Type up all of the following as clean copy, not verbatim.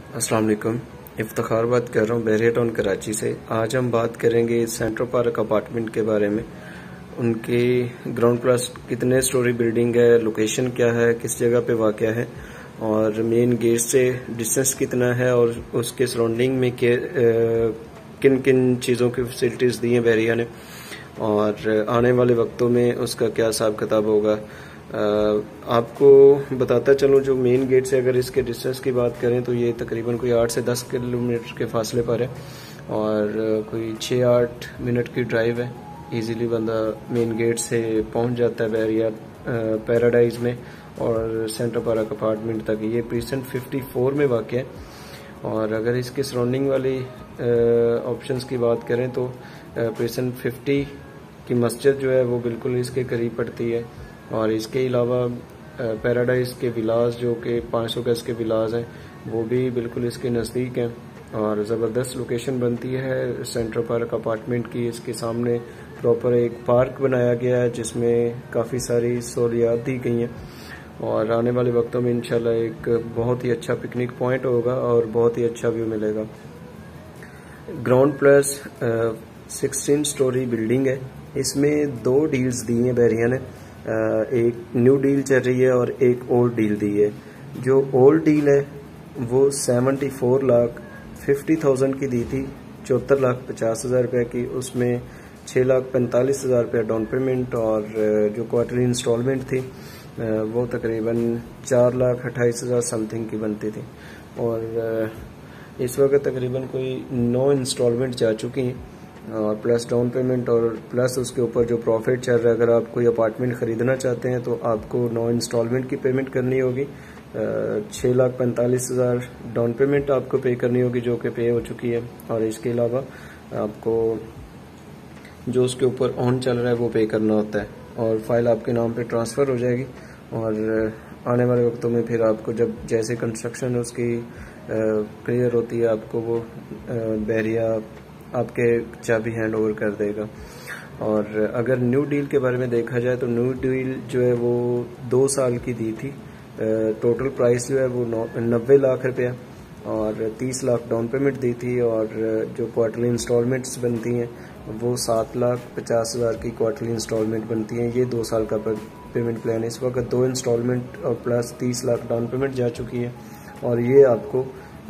अस्सलाम वालेकुम। इफ्तिखार बात कर रहा हूँ बहरिया टाउन कराची से। आज हम बात करेंगे सेंट्रल पार्क अपार्टमेंट के बारे में। उनकी ग्राउंड प्लस कितने स्टोरी बिल्डिंग है, लोकेशन क्या है, किस जगह पे वाक़या है और मेन गेट से डिस्टेंस कितना है और उसके सराउंडिंग में किन किन चीज़ों की फैसिलिटीज़ दी हैं बहरिया ने और आने वाले वक्तों में उसका क्या हिसाब किताब होगा। आपको बताता चलूँ, जो मेन गेट से अगर इसके डिस्टेंस की बात करें तो ये तकरीबन कोई 8 से 10 किलोमीटर के फासले पर है और कोई 6-8 मिनट की ड्राइव है। इजीली बंदा मेन गेट से पहुंच जाता है बहरिया पैराडाइज में और सेंट्रल पार्क अपार्टमेंट तक। ये प्रीसेंट 54 में वाक़या है। और अगर इसके सराउंडिंग वाली ऑप्शंस की बात करें तो प्रीसेंट 50 की मस्जिद जो है वो बिल्कुल इसके करीब पड़ती है और इसके अलावा पैराडाइज के विलास जो कि 500 गज के विलास हैं वो भी बिल्कुल इसके नज़दीक हैं और ज़बरदस्त लोकेशन बनती है सेंट्रल पार्क अपार्टमेंट की। इसके सामने प्रॉपर एक पार्क बनाया गया है जिसमें काफ़ी सारी सहूलियात दी गई हैं और आने वाले वक्तों में इंशाल्लाह एक बहुत ही अच्छा पिकनिक पॉइंट होगा और बहुत ही अच्छा व्यू मिलेगा। ग्राउंड प्लस 16 स्टोरी बिल्डिंग है। इसमें 2 डील्स दी हैं बहरिया ने। एक न्यू डील चल रही है और एक ओल्ड डील दी है। जो ओल्ड डील है वो 74,50,000 की दी थी, 74,50,000 रुपये की। उसमें 6,45,000 रुपये डाउन पेमेंट और जो क्वार्टरली इंस्टॉलमेंट थी वो तकरीबन 4,28,000 समथिंग की बनती थी और इस वक्त तकरीबन कोई 9 इंस्टॉलमेंट जा चुकी हैं और प्लस डाउन पेमेंट और प्लस उसके ऊपर जो प्रॉफिट चल रहा है। अगर आप कोई अपार्टमेंट ख़रीदना चाहते हैं तो आपको 9 इंस्टॉलमेंट की पेमेंट करनी होगी। 6,45,000 डाउन पेमेंट आपको पे करनी होगी जो कि पे हो चुकी है और इसके अलावा आपको जो उसके ऊपर ऑन चल रहा है वो पे करना होता है और फाइल आपके नाम पे ट्रांसफ़र हो जाएगी और आने वाले वक्तों में फिर आपको जब जैसे कंस्ट्रक्शन उसकी क्लियर होती है आपको वो बहरिया आपके चाबी हैंड ओवर कर देगा। और अगर न्यू डील के बारे में देखा जाए तो न्यू डील जो है वो 2 साल की दी थी। टोटल प्राइस जो है वो 90 लाख रुपया और 30 लाख डाउन पेमेंट दी थी और जो क्वार्टरली इंस्टॉलमेंट्स बनती हैं वो 7,50,000 की क्वार्टरली इंस्टॉलमेंट बनती हैं। ये 2 साल का पेमेंट प्लान है। इस वक्त 2 इंस्टॉलमेंट और प्लस 30 लाख डाउन पेमेंट जा चुकी है और ये आपको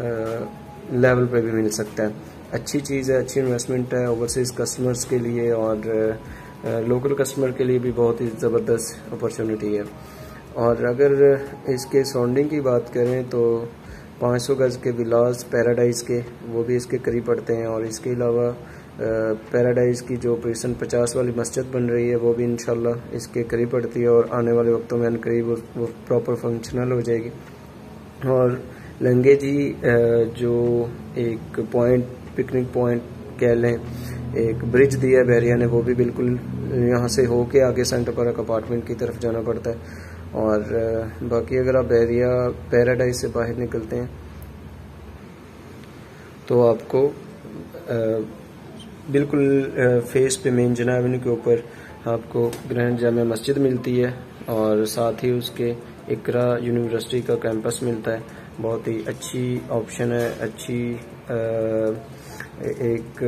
लेवल पे भी मिल सकता है। अच्छी चीज़ है, अच्छी इन्वेस्टमेंट है ओवरसीज़ कस्टमर्स के लिए और लोकल कस्टमर के लिए भी बहुत ही ज़बरदस्त अपॉर्चुनिटी है। और अगर इसके सराउंडिंग की बात करें तो 500 गज़ के विलास पैराडाइज के वो भी इसके करीब पड़ते हैं और इसके अलावा पैराडाइज की जो प्रीसेंट 50 वाली मस्जिद बन रही है वो भी इंशाल्लाह इसके करीब पड़ती है और आने वाले वक्तों में करीब वो प्रॉपर फंक्शनल हो जाएगी। और लंगे जी जो एक पॉइंट पिकनिक पॉइंट कह लें, एक ब्रिज दिया है बहरिया ने, वो भी बिल्कुल यहाँ से होके आगे सेंटर पार्क अपार्टमेंट की तरफ जाना पड़ता है। और बाकी अगर आप बहरिया पैराडाइज से बाहर निकलते हैं तो आपको बिल्कुल फेस पे मेन जना एवेन्यू के ऊपर आपको ग्रैंड जामिया मस्जिद मिलती है और साथ ही उसके इकरा यूनिवर्सिटी का कैंपस मिलता है। बहुत ही अच्छी ऑप्शन है, अच्छी एक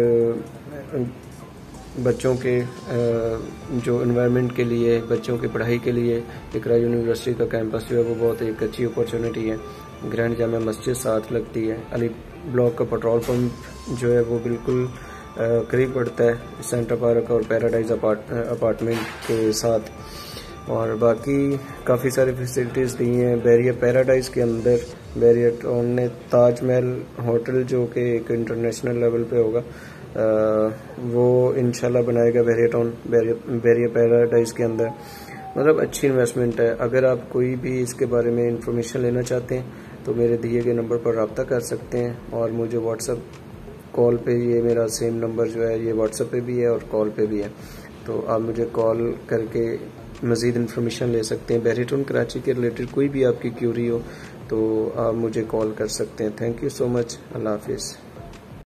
बच्चों के जो एनवायरनमेंट के लिए, बच्चों की पढ़ाई के लिए इकरा यूनिवर्सिटी का कैंपस जो है वो बहुत एक अच्छी अपॉर्चुनिटी है। ग्रैंड जामिया मस्जिद साथ लगती है। अली ब्लॉक का पेट्रोल पंप जो है वो बिल्कुल करीब पड़ता है सेंटर पार्क और पैराडाइज अपार्टमेंट के साथ। और बाकी काफ़ी सारी फैसिलिटीज़ दी हैं बहरिया पैराडाइज के अंदर। बहरिया टाउन ने ताजमहल होटल जो कि एक इंटरनेशनल लेवल पे होगा वो इंशाल्लाह बनाएगा बहरिया टाउन बहरिया पैराडाइज के अंदर। मतलब अच्छी इन्वेस्टमेंट है। अगर आप कोई भी इसके बारे में इंफॉर्मेशन लेना चाहते हैं तो मेरे दिए गए नंबर पर रब्ता कर सकते हैं और मुझे व्हाट्सअप कॉल पे, ये मेरा सेम नंबर जो है ये व्हाट्सअप पे भी है और कॉल पे भी है, तो आप मुझे कॉल करके मज़ीद इन्फॉर्मेशन ले सकते हैं। बहरिया टाउन कराची के रिलेटेड कोई भी आपकी क्यूरी हो तो आप मुझे कॉल कर सकते हैं। Thank you so much. अल्लाह हाफिज़।